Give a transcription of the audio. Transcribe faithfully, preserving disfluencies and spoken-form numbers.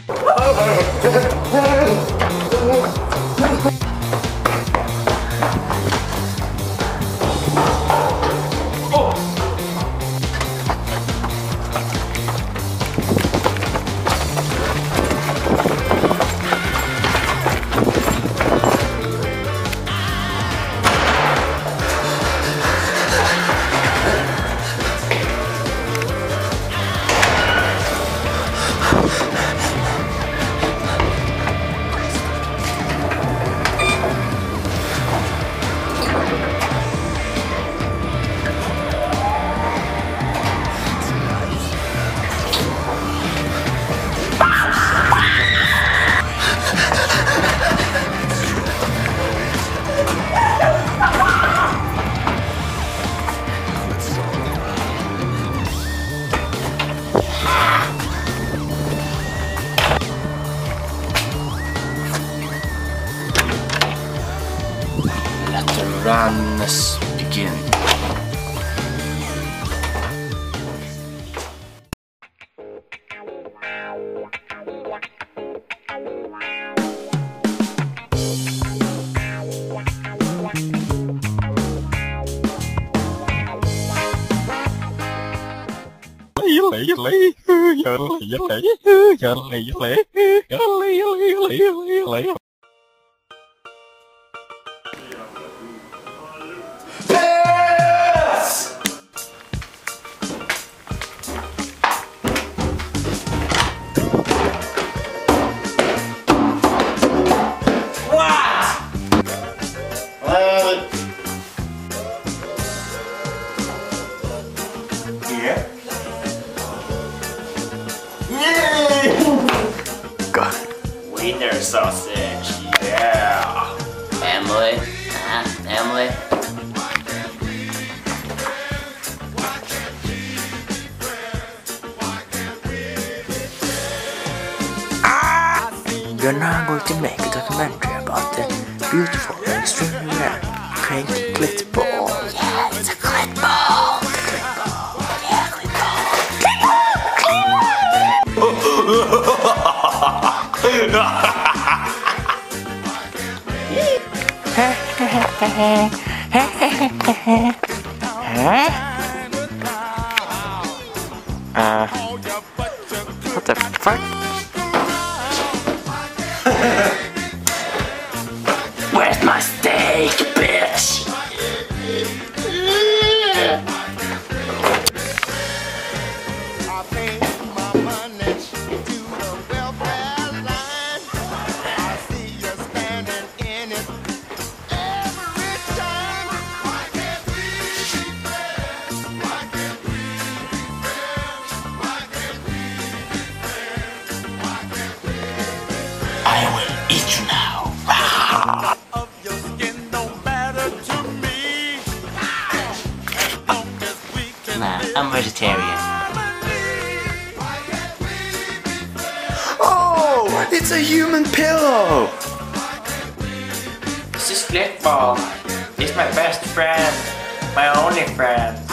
Let the runs begin. Wiener sausage, yeah. Emily, huh? Emily. You're now going to make a documentary about the beautiful and extremely rare crank clit ball. Yeah, it's a clit ball. Clit ball. Yeah, clit ball. Uh, what the fuck? Where's my steak, bitch? I will eat you now. Nah, I'm vegetarian. Oh, it's a human pillow. This is clit ball. He's my best friend, my only friend.